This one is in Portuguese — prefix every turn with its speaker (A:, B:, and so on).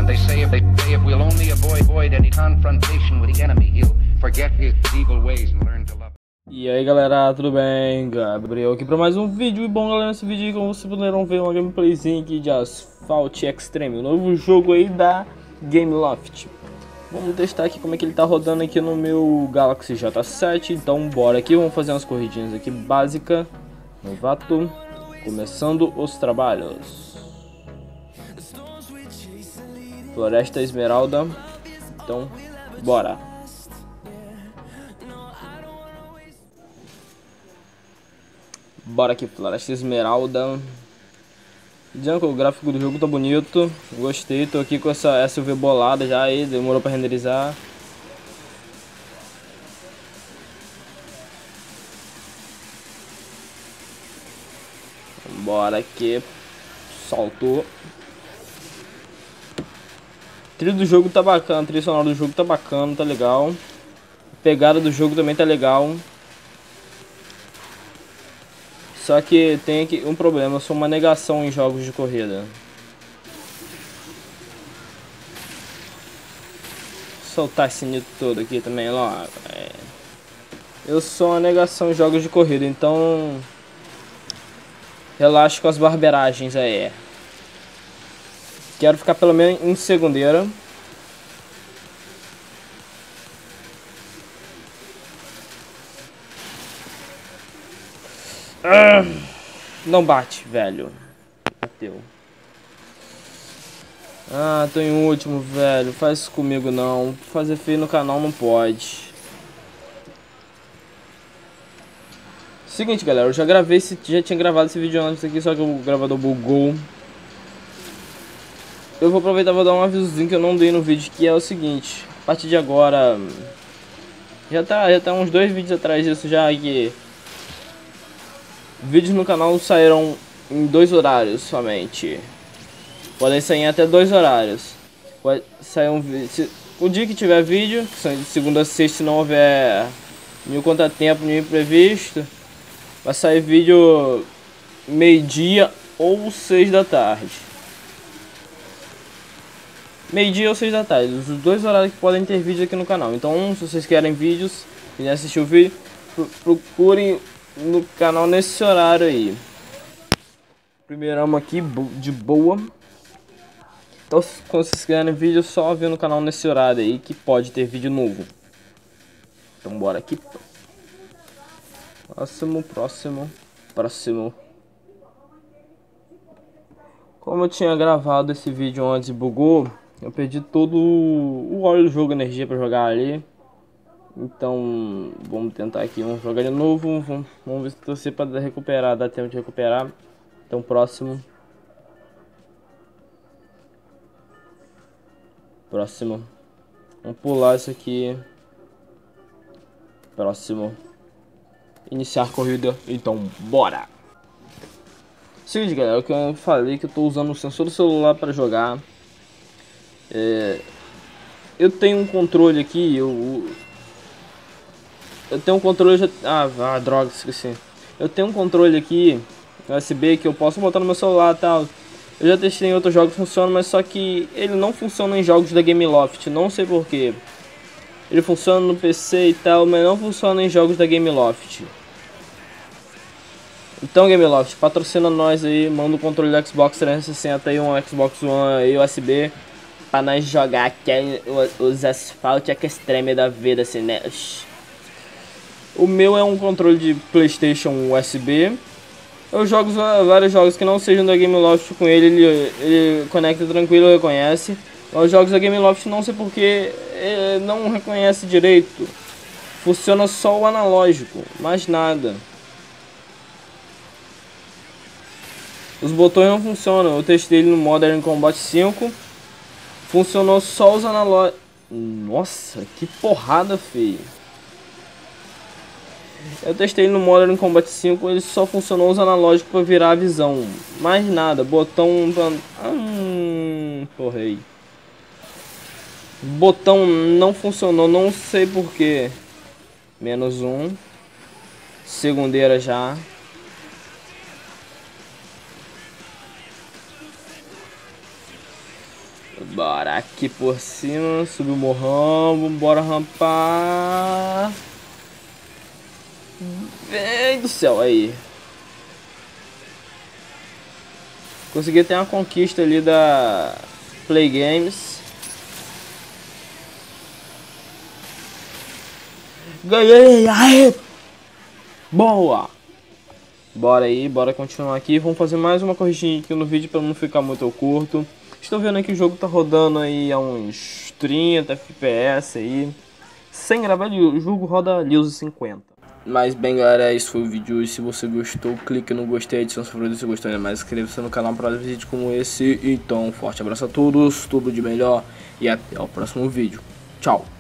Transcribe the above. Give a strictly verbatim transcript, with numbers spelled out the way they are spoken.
A: And they say if they say if we'll only avoid, avoid any confrontation with the enemy, he'll forget his evil ways and learn to love.
B: E aí galera, tudo bem? Gabriel aqui para mais um vídeo. E bom galera, nesse vídeo aí, como vocês puderam ver, uma gameplayzinha aqui de Asphalt Extreme, o novo jogo aí da Gameloft. Vamos testar aqui como é que ele tá rodando aqui no meu Galaxy J sete. Então bora aqui, vamos fazer umas corridinhas aqui básica. Novato, começando os trabalhos. Floresta Esmeralda. Então bora. Bora aqui, Floresta Esmeralda. Dizendo que o gráfico do jogo tá bonito. Gostei, tô aqui com essa S U V bolada já aí, demorou pra renderizar. Bora aqui. Saltou. A trilha do jogo tá bacana, a trilha sonora do jogo tá bacana, tá legal. A pegada do jogo também tá legal. Só que tem aqui um problema, eu sou uma negação em jogos de corrida. Vou soltar esse nito todo aqui também logo. É. Eu sou uma negação em jogos de corrida, então relaxa com as barberagens aí. Quero ficar pelo menos em segundeira. Ah, não bate, velho. Bateu. Ah, tô em último, velho. Faz isso comigo não. Fazer feio no canal não pode. Seguinte, galera, eu já gravei esse, já tinha gravado esse vídeo antes aqui, só que o gravador bugou. Eu vou aproveitar e vou dar um avisozinho que eu não dei no vídeo, que é o seguinte: a partir de agora, já tá, já tá uns dois vídeos atrás disso já, que vídeos no canal saíram em dois horários somente. Podem sair em até dois horários. Pode sair um vídeo. O dia que tiver vídeo, que são de segunda a sexta, se não houver nenhum contratempo, nenhum imprevisto, vai sair vídeo meio-dia ou seis da tarde. Meio-dia ou seis da tarde, os dois horários que podem ter vídeo aqui no canal. Então, se vocês querem vídeos, quiserem assistir o vídeo, procurem no canal nesse horário aí. Primeiramos aqui de boa. Então, quando vocês querem vídeo, só ver no canal nesse horário aí que pode ter vídeo novo. Então bora aqui. Próximo, próximo, próximo. Como eu tinha gravado esse vídeo antes e bugou, eu perdi todo o óleo do jogo, energia para jogar ali. Então vamos tentar aqui, vamos jogar de novo, vamos, vamos ver se torcer para recuperar, dá tempo de recuperar. Então próximo. Próximo. Vamos pular isso aqui. Próximo. Iniciar a corrida, então bora. Seguinte, galera, o que eu falei, que eu tô usando o sensor do celular para jogar. É, eu tenho um controle aqui, eu eu tenho um controle já, ah, ah, droga, esqueci. Eu tenho um controle aqui U S B que eu posso botar no meu celular e tal. Eu já testei em outros jogos, funciona, mas só que ele não funciona em jogos da Gameloft, não sei porquê. Ele funciona no P C e tal, mas não funciona em jogos da Gameloft. Então, Gameloft, patrocina nós aí, manda o controle do Xbox trezentos e sessenta e um Xbox One aí, U S B, pra nós jogar aqui os Asphalt Extreme da vida, assim, né? O meu é um controle de PlayStation U S B. Eu jogo vários jogos que não sejam da Gameloft com ele, ele, ele conecta tranquilo, reconhece. Os jogos da Gameloft não sei porque não reconhece direito. Funciona só o analógico, mais nada. Os botões não funcionam. Eu testei ele no Modern Combat cinco. Funcionou só os analógicos. Nossa, que porrada feia. Eu testei no Modern Combat cinco, ele só funcionou os analógicos para virar a visão. Mais nada, botão... Hum, porrei. Botão não funcionou, não sei porquê. Menos um. Segundeira já. Bora aqui por cima, subir o morrão, bora rampar. Vem do céu, aí. Consegui ter uma conquista ali da Play Games. Ganhei! Aê! Boa! Bora aí, bora continuar aqui. Vamos fazer mais uma corridinha aqui no vídeo para não ficar muito curto. Estou vendo aqui que o jogo tá rodando aí a uns trinta F P S aí. Sem gravar, o jogo roda liso cinquenta. Mas bem, galera, esse foi o vídeo. E se você gostou, clique no gostei, adicione seu favorito se gostou ainda mais. Inscreva-se no canal para vídeos como esse. Então, um forte abraço a todos, tudo de melhor e até o próximo vídeo. Tchau!